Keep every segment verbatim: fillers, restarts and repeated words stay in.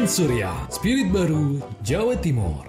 Trans Surya, Spirit Baru, Jawa Timur.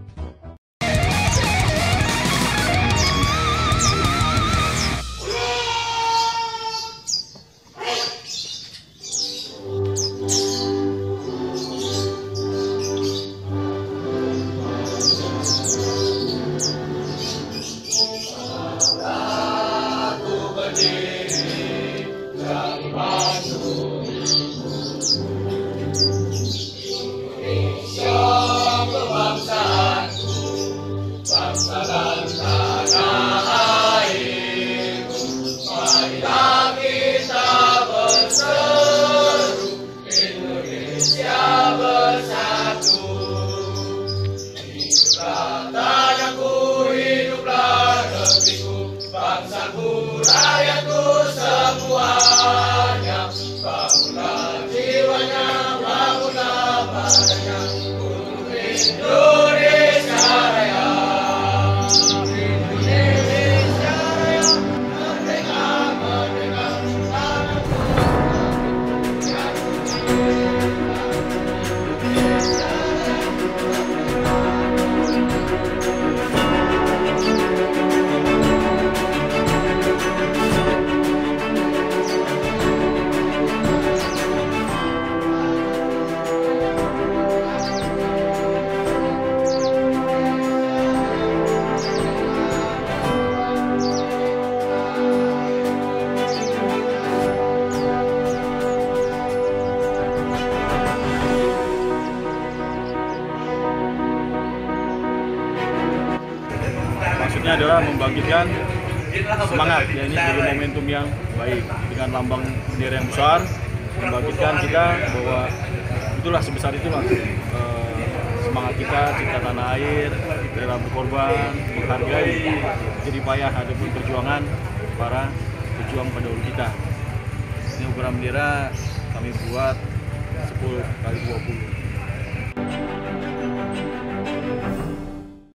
Maksudnya adalah membangkitkan semangat, ya ini sebagai momentum yang baik dengan lambang bendera yang besar, membangkitkan kita bahwa itulah sebesar itulah eh, semangat kita cinta tanah air, rela berkorban, menghargai jadi payah adapun perjuangan para pejuang pendahulu kita. Ini ukuran bendera kami buat sepuluh kali dua puluh.